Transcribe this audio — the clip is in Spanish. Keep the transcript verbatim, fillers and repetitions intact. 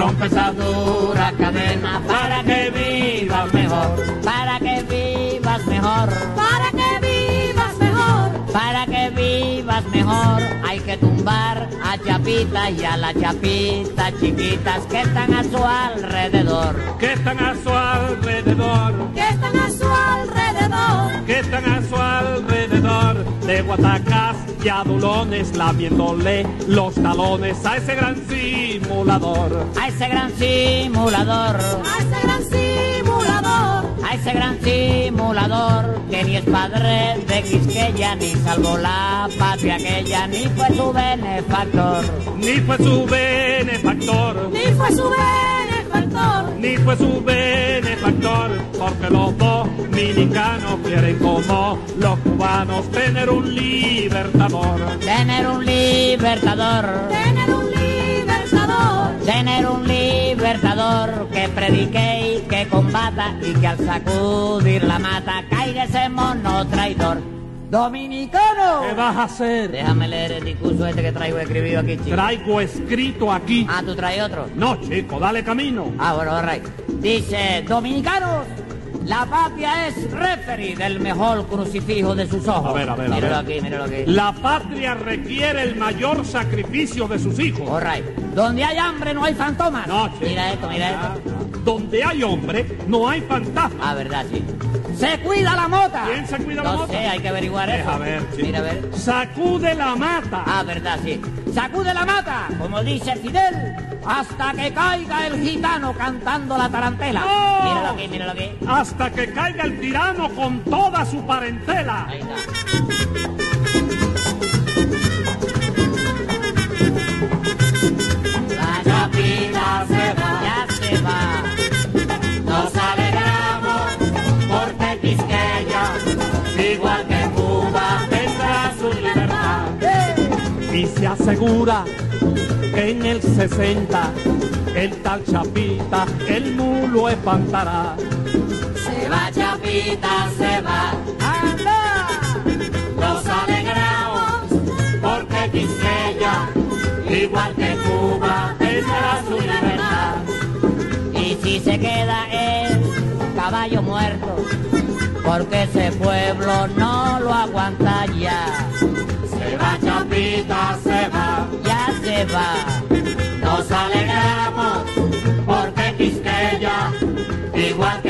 rompe esa dura cadena para que vivas mejor, para que vivas mejor, para que vivas mejor, para que vivas mejor. Hay que tumbar a Chapita y a las chapitas chiquitas que están a su alrededor, que están a su alrededor, que están a su alrededor, que están a su alrededor, de guatacas y adulones, lamiéndole los talones a ese gran simulador, a ese gran simulador, a ese gran simulador, a ese gran simulador que ni es padre de Quisqueya, ni salvó la patria aquella, ni fue su benefactor, ni fue su benefactor, ni fue su benefactor, ni fue su benefactor, porque los dominicanos quieren como los cubanos tener un libertador, tener un libertador, tener un libertador, tener un libertador que predique y que combata y que al sacudir la mata caiga ese mono traidor. ¡Dominicano! ¿Qué vas a hacer? Déjame leer el discurso este que traigo escribido aquí, chico. Traigo escrito aquí. Ah, ¿tú traes otro? No, chico, dale camino. Ah, bueno, all right. Dice, dominicanos, la patria es referee del mejor crucifijo de sus ojos. A ver, a ver, a Míralo ver. aquí, míralo aquí. La patria requiere el mayor sacrificio de sus hijos. All right. Donde hay hambre no hay fantomas. No, chico. Mira esto, mira esto. Donde hay hombre, no hay fantasma. Ah, verdad, sí. Se cuida la mota. ¿Quién se cuida la no mota? No sé, hay que averiguar Deja eso. ver, chico. Mira, a ver. Sacude la mata. Ah, verdad, sí. Sacude la mata, como dice Fidel, hasta que caiga el gitano cantando la tarantela. ¡No! Míralo aquí, míralo aquí. Hasta que caiga el tirano con toda su parentela. Ahí está. La Chapita se va, ya se va. Nos alegramos porque Quisqueya, igual que Cuba, tendrá su libertad. Y se asegura que en el sesenta el tal Chapita el mulo espantará. Se va Chapita, se va. ¡Anda! Nos alegramos porque Quisqueya, igual que Cuba, tendrá su libertad. Y si se queda es caballo muerto, porque ese pueblo no lo aguanta ya. Se va Chapita, se va, ya se va. Nos alegramos porque Quisqueya, igual que